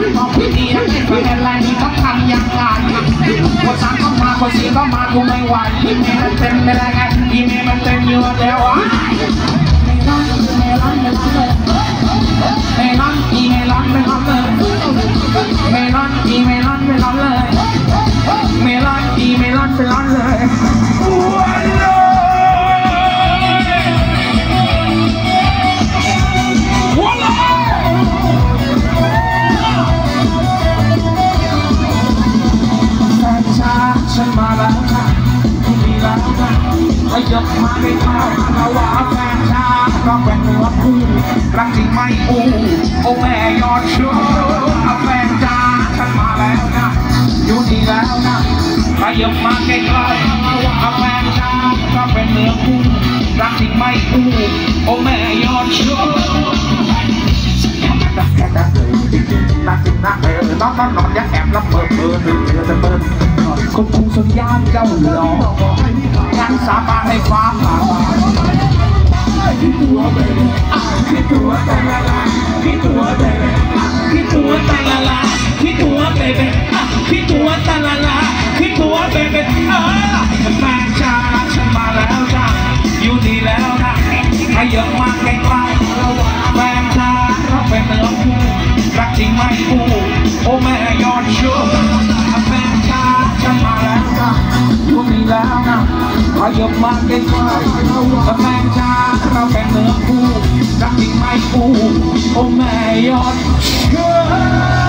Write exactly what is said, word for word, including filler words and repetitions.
ต้องพิธีเป็นอะไรนี่ต้องทำยังไงคนสามก็มาคนสี่ก็มากูไม่ไหวอีเมลมันเต็มเป็นอะไรอีเมลมันเต็มอยู่แล้วอ่ะเมลอนเมลอนเมลอนเลยเมลอนอีเมลอนเมลอนเลยเมลอนอีเมลอนเมลอนเลยเมลอนอีเมลอนเมลอนเลยฉันมาแล้วค่ะมีแล้วค่ะให้ยกมาได้เท่าเราว่าแฟนชาเราเป็นเนื้อคู่รักจริงไม่อู้โอ้แม่ยอดชูแฟนชาฉันมาแล้วนะอยู่ดีแล้วนะให้ยกมาใกล้ๆเราว่าแฟนชาเราเป็นเนื้อคู่รักจริงไม่อู้โอ้แม่ยอดชูนักแค่นักเลยจริงๆนักจริงนักเลยน้องนอนนอนยักแอบรับเปิดเปิดเปิดเปิดเปิดคนคงสัญญาณเจ้าหล่องั้นสาบานให้ฟ้าผ่าคิดตัวเบบี้คิดตัวแต่ละละคิดตัวเบบี้คิดตัวแต่ละละคิดตัวเบบี้คิดตัวแต่ละละคิดตัวเบบี้แฟนชาฉันมาแล้วจ้าอยู่ดีแล้วนะให้เยอะมากใกล้ๆแฟนชาเราเป็นเนื้อคู่รักจริงไม่คู่โอ้แม่ยอดชูแฟนชาฉันมาแล้วนะอยู่ดีแล้วนะให้เยอะมากใกล้ๆแฟนชาเราเป็นเนื้อคู่รักจริงไม่คู่โอ้แม่ยอดชู